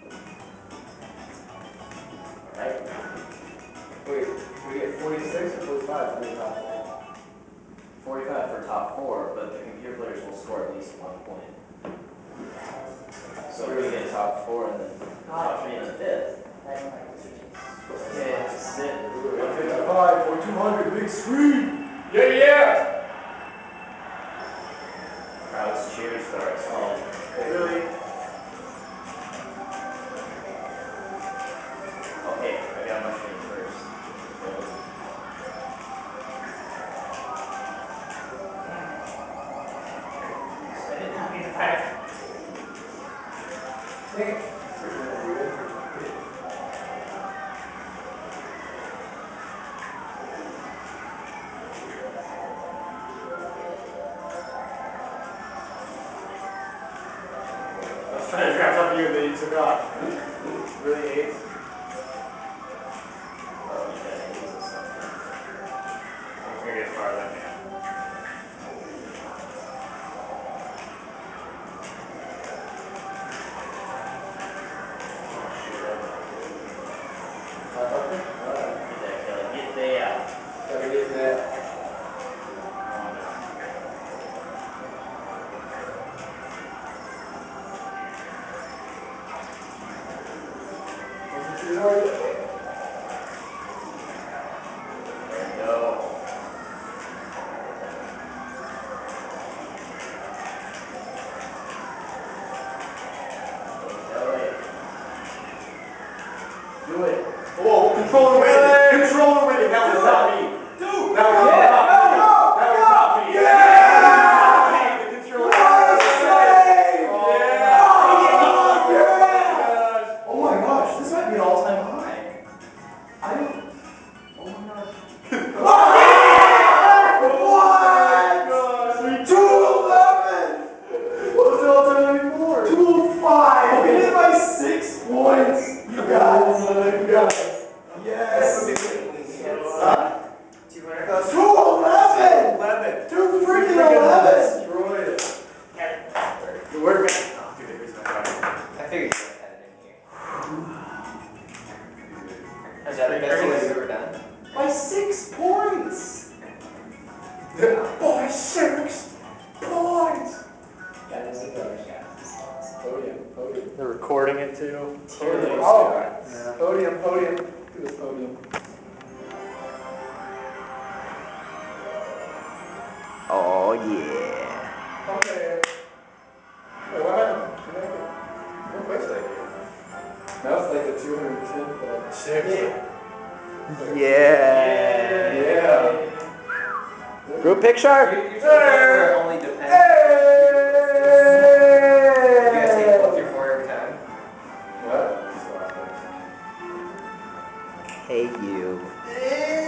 Alright. Wait, we get 46 or 45 for the top 4? 45 for top 4, but the computer players will score at least 1 point. So we're going to get top 4 and then top 3 and then 5th. Okay, sit. 155 or 200, big screen! Yeah, yeah! Crowd's cheer starts. Oh, really? Okay, I got my screen first. I did not mean to fight. Hey. I was trying to grab up you and then you took off. Really 8? Oh, you got 8s or something. I'm gonna get far that man. Get that, Kelly. Get there. Gotta get that. There we go. Kelly. Do it. Oh, controller ready! Controller ready! That was not me! Dude! That was not me! That was not me! Yeah! The controller What a save! Oh, Yeah! Oh my gosh, this might be an all-time high. I don't... Oh my gosh. What? 211! What's the alternative more? 205! Okay, hit by 6 points! You guys! You guys! Yes! 211! 11! 2 freaking 11! Destroyed it. Good work, man. Oh, dude, here's my card. I figured you had it in here. Is that the best one you've ever done? By 6 points! By 6 points! Guys, Podium. They're recording it too. Podium. Oh. Yeah. Podium. Look at this podium. Oh yeah. Okay. Wait, what happened? What place did I get? Now it's like the 210, but seriously. Yeah. Yeah. Group picture. You're supposed to only depends. You guys take 1 through 4 every time? What? Hey you.